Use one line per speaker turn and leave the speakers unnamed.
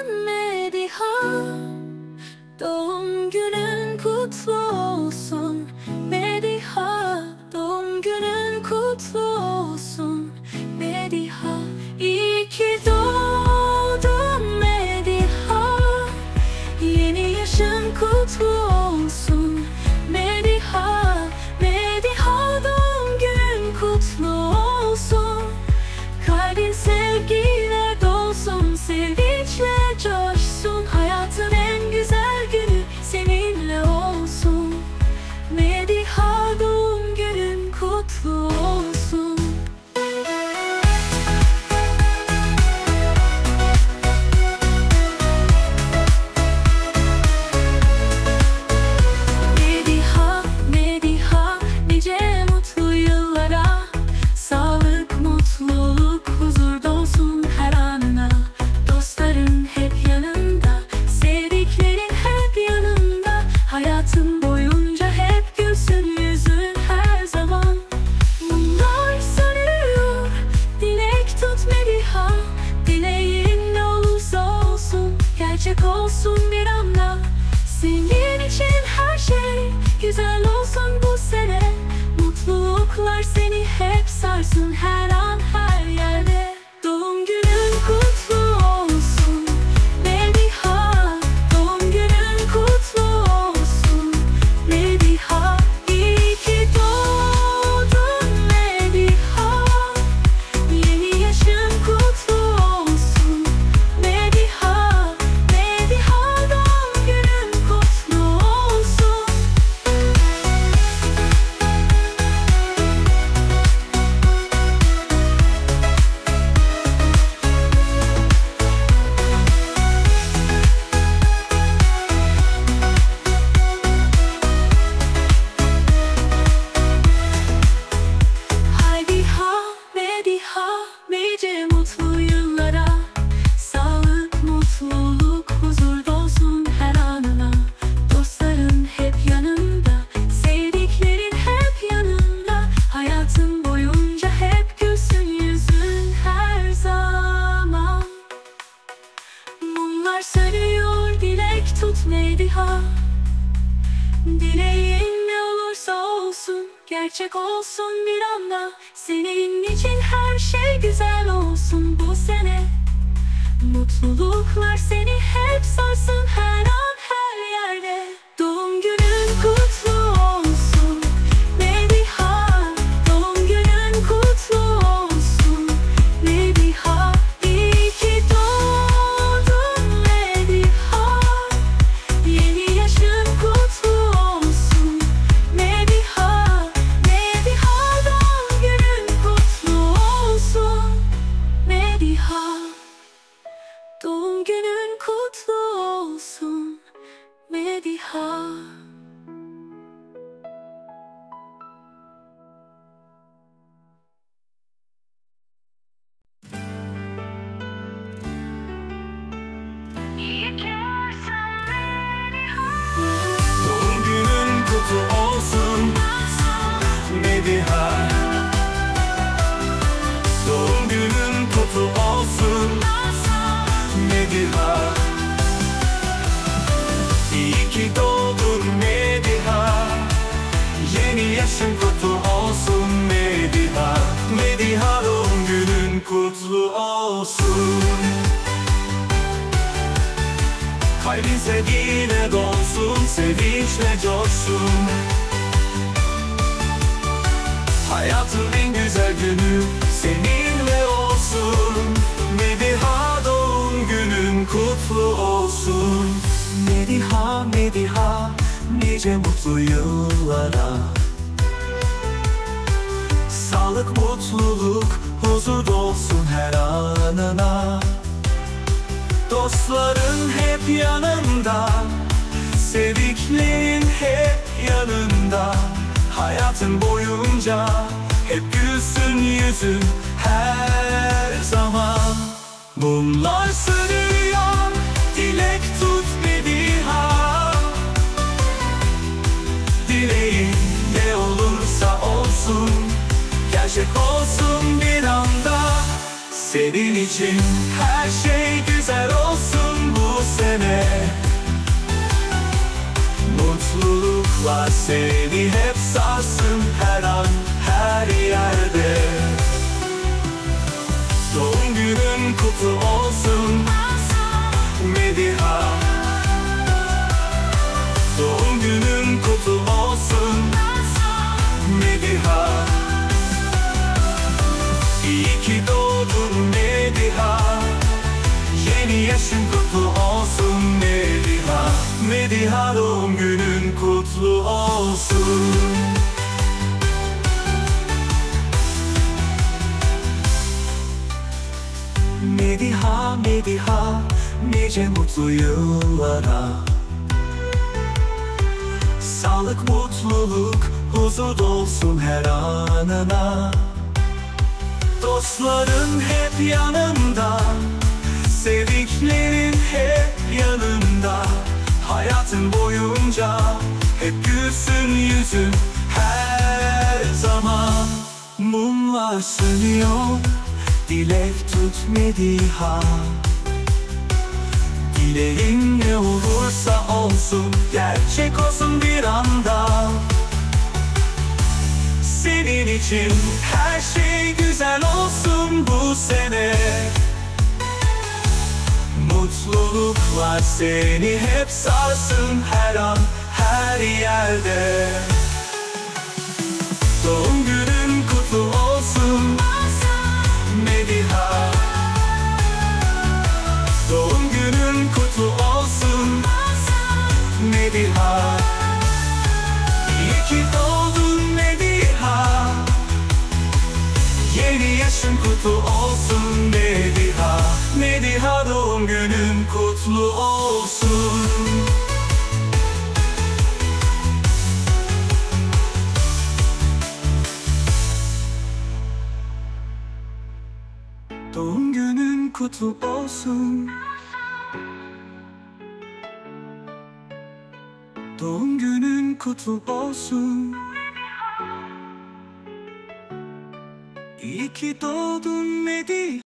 Mediha, doğum günün kutlu olsun. Mediha, doğum günün kutlu olsun. Mediha, iyi ki doğdun Mediha. Yeni yaşın kutlu olsun. Mediha, Mediha, doğum günün kutlu olsun. Kalbin sevgiyle dolsun, sevinçle coşsun. Hayatın en güzel günü seninle olsun. Mediha, doğum günün kutlu olsun. Mediha, Mediha, nice mutlu yıllara. Sağlık, mutluluk, huzur dolsun her anına. Dostların hep yanında, sevdiklerin hep yanında. Hayatın boyunca hep gülsün yüzün her zaman. Mumlar sönüyor, dilek tut Mediha. Dileğin ne olursa olsun, gerçek olsun bir anda. Senin için her şey güzel olsun bu sene. Mutluluklar seni hep sarsın her an her yerde. Doğum günün kutlu olsun Mediha. Doğum günün kutlu olsun Mediha. İyi ki doğdun Mediha. Yeni yaşın kutlu olsun Mediha. Mediha, doğum günün kutlu olsun. Mediha, Mediha, nice mutlu yıllara. Sağlık, mutluluk, huzur dolsun her anına. Dostların hep yanında, sevdiklerin hep yanında. Hayatın boyunca hep gülsün yüzün her zaman. Mumlar sönüyor, dilek tut Mediha. Dileğin ne olursa olsun, gerçek olsun bir anda. Senin için her şey güzel olsun bu sene. Mutluluklar seni hep sarsın her an her yerde. Doğum günün kutlu olsun Mediha. Doğum günün kutlu olsun Mediha. İyi ki doğdun Mediha. Yeni yaşın kutlu olsun Mediha. Mediha, doğum günün kutlu olsun Mediha. Doğum günün kutlu olsun Mediha. İyi ki varsın Mediha.
Doğum günün kutlu olsun Mediha. Doğum günün kutlu olsun Mediha. İyi ki doğdun Mediha. Yeni yaşın kutlu olsun Mediha. Mediha, doğum günün kutlu olsun. Kalbin sevgiyle dolsun, sevinçle coşsun. Hayatın en güzel günü seninle olsun. Mediha, doğum günün kutlu olsun. Mediha, Mediha, nice mutlu yıllara. Sağlık, mutluluk, huzur dolsun her anına. Dostların hep yanında, sevdiklerin hep yanında. Hayatın boyunca hep gülsün yüzün her zaman. Mumlar sönüyor, dilek tut Mediha. Dileğin ne olursa olsun, gerçek olsun bir anda. Senin için her şey güzel olsun bu sene. Mutluluklar seni hep sarsın, her an her yerde. Doğum günün kutlu olsun Mediha. Doğum günün kutlu olsun Mediha. İyi ki doğdun Mediha. Yeni yaşın kutlu olsun Mediha. Mediha, doğum günün kutlu olsun. Mediha, Mediha, nice mutlu yıllara. Sağlık, mutluluk, huzur dolsun her anına. Dostların hep yanında, sevdiklerin hep yanında. Hayatın boyunca hep gülsün yüzün her zaman. Mumlar sönüyor, dilek tut Mediha. Dileğin ne olursa olsun, gerçek olsun bir anda. Senin için her şey güzel olsun bu sene. Mutluluklar seni hep sarsın, her an her yerde. Doğum günün kutlu olsun Mediha. Doğum günün kutlu olsun Mediha. İyi ki doğdun Mediha. Yeni yaşın kutlu olsun Mediha. Mediha, doğum günün kutlu olsun. Doğum günün kutlu olsun. Doğum günün kutlu olsun. İyi ki doğdun Mediha.